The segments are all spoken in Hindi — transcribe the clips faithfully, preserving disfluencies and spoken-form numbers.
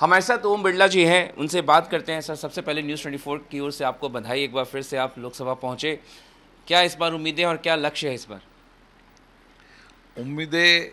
हमारे साथ ओम बिरला जी हैं, उनसे बात करते हैं। सर, सबसे पहले न्यूज़ चौबीस की ओर से आपको बधाई, एक बार फिर से आप लोकसभा पहुंचे। क्या इस बार उम्मीदें और क्या लक्ष्य है इस बार? उम्मीदें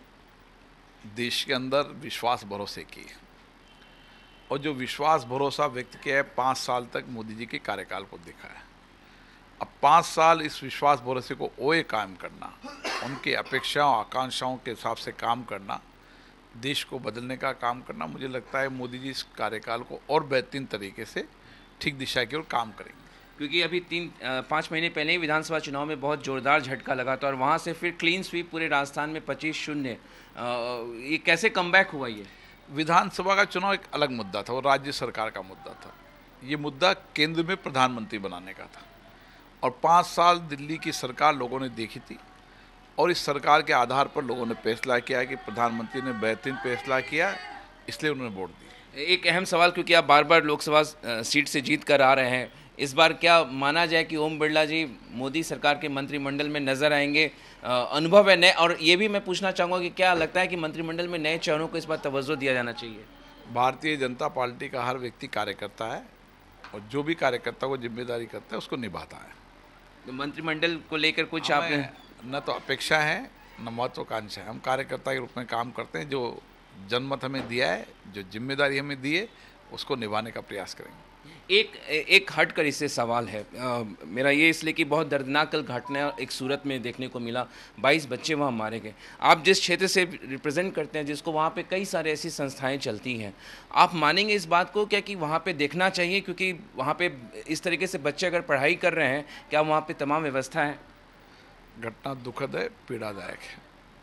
देश के अंदर विश्वास भरोसे की है, और जो विश्वास भरोसा व्यक्त किया है पाँच साल तक मोदी जी के कार्यकाल को देखा है। अब पाँच साल इस विश्वास भरोसे को ओए कायम करना, उनकी अपेक्षाओं आकांक्षाओं के हिसाब से काम करना, देश को बदलने का काम करना, मुझे लगता है मोदी जी इस कार्यकाल को और बेहतरीन तरीके से ठीक दिशा की ओर काम करेंगे। क्योंकि अभी तीन पाँच महीने पहले ही विधानसभा चुनाव में बहुत जोरदार झटका लगा था और वहाँ से फिर क्लीन स्वीप पूरे राजस्थान में पच्चीस शून्य। ये कैसे कमबैक हुआ? ये विधानसभा का चुनाव एक अलग मुद्दा था, वो राज्य सरकार का मुद्दा था। ये मुद्दा केंद्र में प्रधानमंत्री बनाने का था, और पाँच साल दिल्ली की सरकार लोगों ने देखी थी, और इस सरकार के आधार पर लोगों ने फैसला किया कि प्रधानमंत्री ने बेहतरीन फैसला किया, इसलिए उन्होंने वोट दी। एक अहम सवाल, क्योंकि आप बार बार लोकसभा सीट से जीत कर आ रहे हैं, इस बार क्या माना जाए कि ओम बिरला जी मोदी सरकार के मंत्रिमंडल में नजर आएंगे? अनुभव है नए, और ये भी मैं पूछना चाहूँगा कि क्या लगता है कि मंत्रिमंडल में नए चेहरों को इस बार तवज्जो दिया जाना चाहिए? भारतीय जनता पार्टी का हर व्यक्ति कार्यकर्ता है, और जो भी कार्यकर्ता को जिम्मेदारी करता है उसको निभाता है। तो मंत्रिमंडल को लेकर कुछ आपने न तो अपेक्षा है न महत्वाकांक्षा है। हम कार्यकर्ता के रूप में काम करते हैं, जो जनमत हमें दिया है, जो जिम्मेदारी हमें दी है, उसको निभाने का प्रयास करेंगे। एक एक हट कर इससे सवाल है आ, मेरा ये इसलिए कि बहुत दर्दनाक कल घटना एक सूरत में देखने को मिला, बाईस बच्चे वहाँ मारे गए। आप जिस क्षेत्र से रिप्रेजेंट करते हैं, जिसको वहाँ पे कई सारे ऐसी संस्थाएं चलती हैं, आप मानेंगे इस बात को क्या कि वहाँ पे देखना चाहिए? क्योंकि वहाँ पे इस तरीके से बच्चे अगर पढ़ाई कर रहे हैं, क्या वहाँ पे तमाम व्यवस्था है? घटना दुखद है, पीड़ादायक है,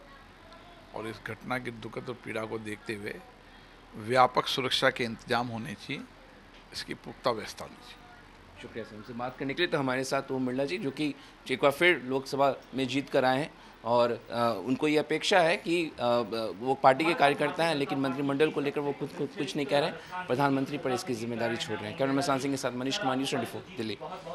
और इस घटना की दुखद और पीड़ा को देखते हुए व्यापक सुरक्षा के इंतजाम होने चाहिए, इसकी पुख्ता व्यवस्था होनी चाहिए। शुक्रिया सर, हमसे बात करने के लिए। तो हमारे साथ ओम बिरला जी, जो कि एक बार फिर लोकसभा में जीत कर आए हैं, और आ, उनको ये अपेक्षा है कि आ, वो पार्टी के कार्यकर्ता हैं, लेकिन मंत्रिमंडल को लेकर वो खुद खुद कुछ नहीं कह रहे हैं, प्रधानमंत्री पर इसकी जिम्मेदारी छोड़ रहे हैं। कैमरामैन सिंह के साथ मनीष कुमार, न्यूज़ चौबीस दिल्ली।